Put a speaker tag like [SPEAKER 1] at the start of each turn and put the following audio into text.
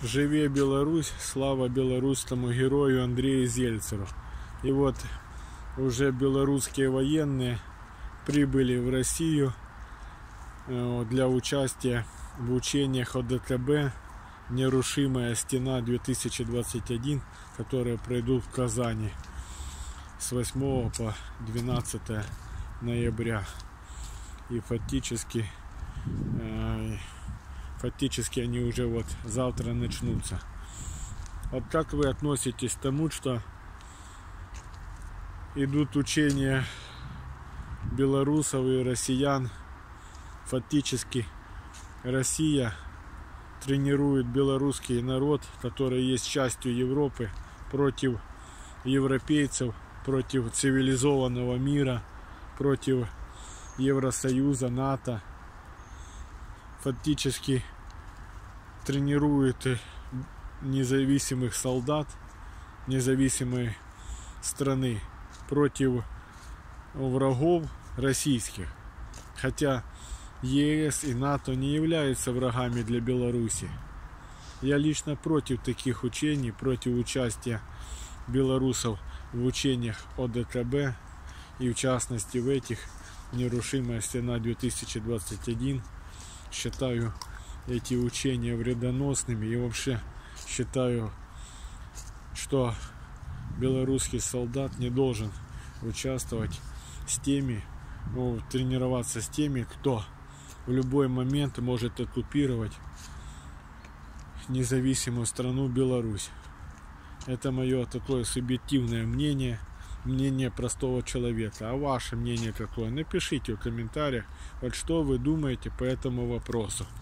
[SPEAKER 1] Живе Беларусь, слава белорусскому герою Андрею Зельцеру. И вот уже белорусские военные прибыли в Россию для участия в учениях ОДКБ «Нерушимая стена-2021», которые пройдут в Казани с 8 по 12 ноября. И фактически они уже вот завтра начнутся. Вот как вы относитесь к тому, что идут учения белорусов и россиян? Фактически Россия тренирует белорусский народ, который есть частью Европы, против европейцев, против цивилизованного мира, против Евросоюза, НАТО. Фактически тренирует независимых солдат независимой страны против врагов российских. Хотя ЕС и НАТО не являются врагами для Беларуси. Я лично против таких учений, против участия белорусов в учениях ОДКБ и в частности в этих «Нерушимая стена-2021». Считаю эти учения вредоносными и вообще считаю, что белорусский солдат не должен участвовать с теми, тренироваться с теми, кто в любой момент может оккупировать независимую страну Беларусь. Это мое такое субъективное мнение, мнение простого человека. А ваше мнение какое? Напишите в комментариях, вот что вы думаете по этому вопросу.